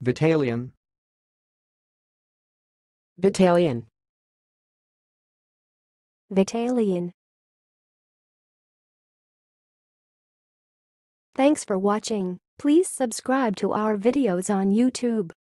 VITALIAN. VITALIAN. VITALIAN. Thanks for watching. Please subscribe to our videos on YouTube.